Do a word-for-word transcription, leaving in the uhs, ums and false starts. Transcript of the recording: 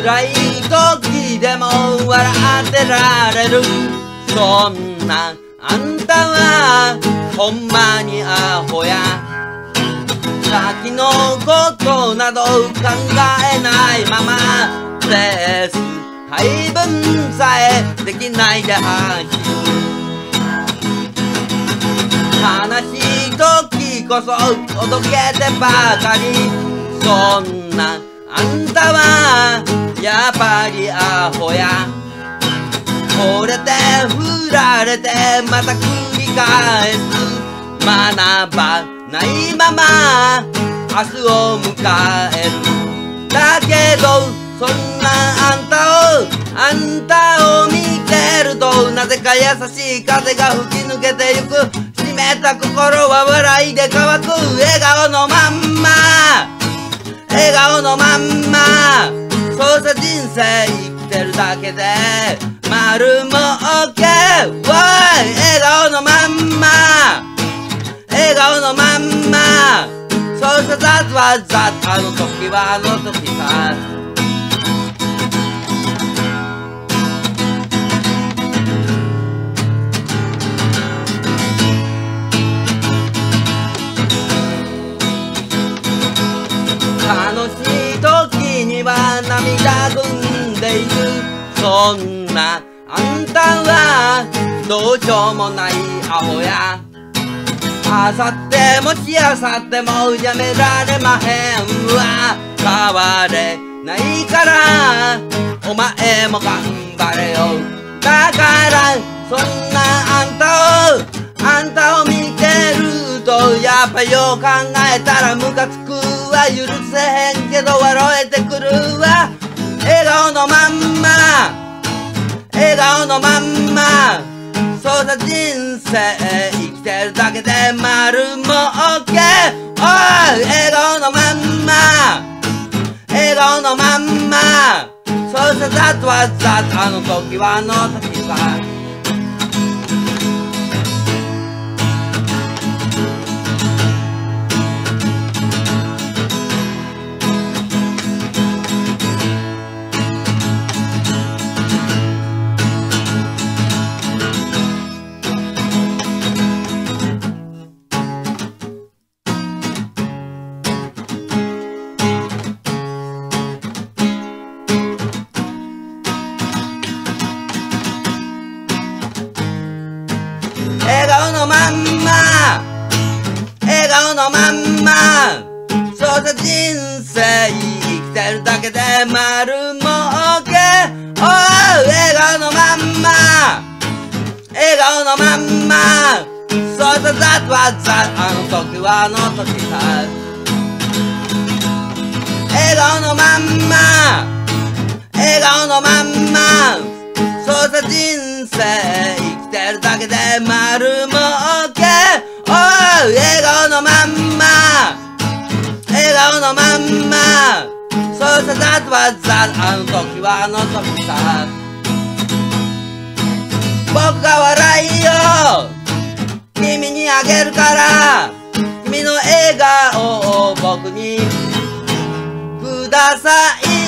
辛い時でも笑ってられる。そんなあんたはほんまにアホや。先のことなど考えないままペース配分さえできないで走る。悲しい時こそおどけてばかり。そんなあんたはやっぱりアホや。惚れて振られてまた繰り返す。学ばないまま明日を迎える。だけどそんなあんたをあんたを見てるとなぜか優しい風が吹き抜けてゆく。湿った心は笑いで乾く。笑顔のまんま笑顔のまんま。そうさ人生生きてるだけで丸も OK。 笑顔のまんま笑顔のまんま。そうさざつはざつあの時はあの時さ。楽しい時には涙ぐんでいる。そんなあんたはどうしようもないアホや。あさってもしあさってもやめられまへんわ。変われないからお前も頑張れよ。だからそんなあんたをあんたを見てるとやっぱよう考えたらムカつくわ。許せへんけど笑えてくるわ。笑顔のまんま笑顔のまんま。そうさ人生生きてるだけで丸も OK。 おい笑顔のまんま笑顔のまんま。そうさざつはざつあの時はあの時さ。笑顔のまんま笑顔のまんま。そうさ人生生きてるだけで丸も OK。 おう笑顔のまんま笑顔のまんま。そうさざつはざつあの時はあの時さ。笑顔のまんま笑顔のまんま。そうさ人生生きてるだけで丸も OK。 おう笑顔のまんま笑顔のまんま。そうさざつはざつあの時はあの時さ。僕が笑いを君にあげるから君の笑顔を僕にください。